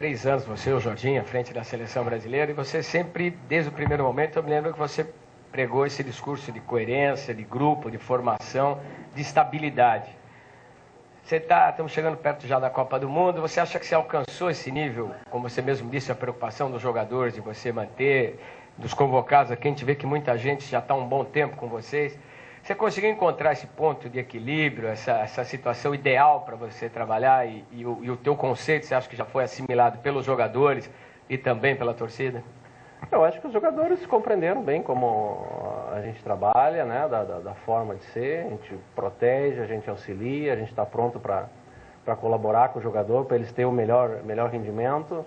3 anos, você, o Jorginho, à frente da seleção brasileira, e você sempre, desde o primeiro momento, eu me lembro que você pregou esse discurso de coerência, de grupo, de formação, de estabilidade. Estamos chegando perto já da Copa do Mundo, você acha que você alcançou esse nível, como você mesmo disse, a preocupação dos jogadores, de você manter, dos convocados aqui, a gente vê que muita gente já está um bom tempo com vocês. Você conseguiu encontrar esse ponto de equilíbrio, essa situação ideal para você trabalhar e o teu conceito, você acha que já foi assimilado pelos jogadores e também pela torcida? Eu acho que os jogadores compreenderam bem como a gente trabalha, né, da forma de ser, a gente protege, a gente auxilia, a gente está pronto para colaborar com o jogador, para eles terem o melhor rendimento.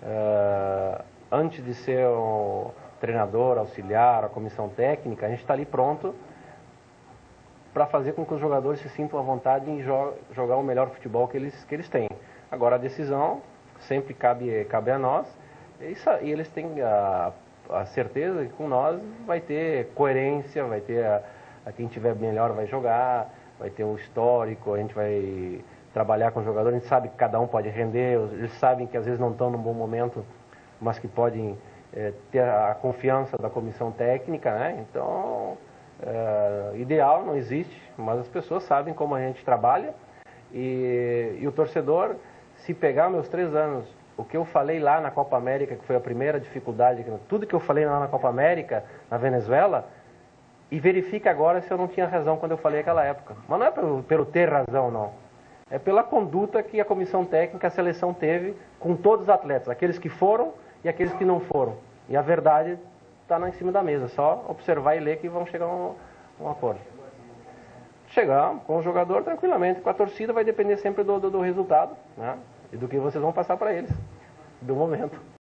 Antes de ser o treinador, auxiliar, a comissão técnica, a gente está ali pronto para fazer com que os jogadores se sintam à vontade em jogar o melhor futebol que eles têm. Agora a decisão sempre cabe a nós, e eles têm a certeza que com nós vai ter coerência, vai ter a quem tiver melhor vai jogar, vai ter um histórico, a gente vai trabalhar com os jogadores, a gente sabe que cada um pode render, eles sabem que às vezes não estão num bom momento, mas que podem ter a confiança da comissão técnica, né? Então, ideal não existe, mas as pessoas sabem como a gente trabalha, e o torcedor, se pegar meus 3 anos, o que eu falei lá na Copa América, que foi a primeira dificuldade, tudo que eu falei lá na Copa América, na Venezuela, e verifica agora se eu não tinha razão quando eu falei naquela época. Mas não é pelo ter razão, não. É pela conduta que a comissão técnica, a seleção teve com todos os atletas, aqueles que foram e aqueles que não foram. E a verdade está lá em cima da mesa, só observar e ler que vão chegar a um acordo. Chegar com o jogador tranquilamente, com a torcida vai depender sempre do resultado, né? E do que vocês vão passar para eles, do momento.